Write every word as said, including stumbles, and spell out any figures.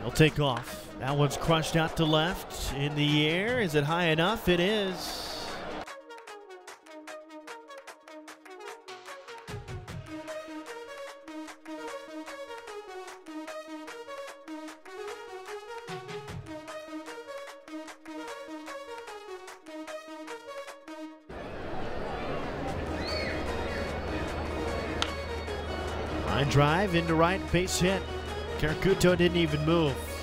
He'll take off. That one's crushed out to left. In the air. Is it high enough? It is. Line drive into right, base hit. Karakuto didn't even move.